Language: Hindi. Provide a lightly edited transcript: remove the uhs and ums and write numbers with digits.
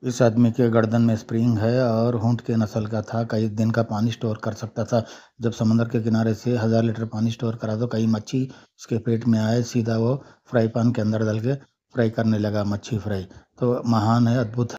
इस आदमी के गर्दन में स्प्रिंग है और ऊँट के नस्ल का था। कई दिन का पानी स्टोर कर सकता था। जब समुद्र के किनारे से 1000 लीटर पानी स्टोर करा तो कई मच्छी उसके पेट में आए। सीधा वो फ्राई पैन के अंदर डाल के फ्राई करने लगा, मच्छी फ्राई। तो महान है, अद्भुत है।